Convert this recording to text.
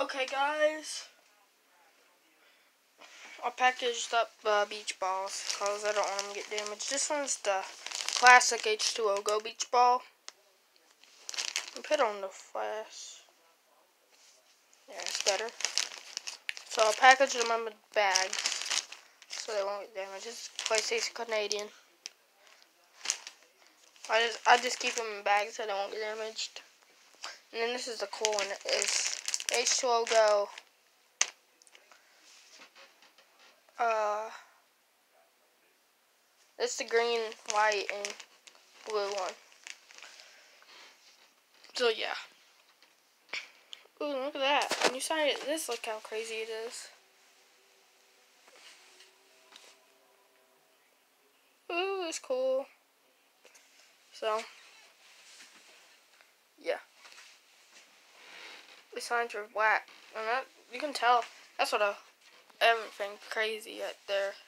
Okay, guys, I packaged up beach balls because I don't want them to get damaged. This one's the classic H2O Go beach ball. Put on the flash. Yeah, it's better. So I'll package them in bags so they won't get damaged. This is PlayStation Canadian. I just keep them in bags so they won't get damaged. And then this is the cool one. It's H2O Go. It's the green, white, and blue one. So yeah. Ooh, look at that. When you sign it, this, look how crazy it is. Ooh, it's cool. So, yeah. The signs are black. And that, you can tell, that's what everything crazy right there.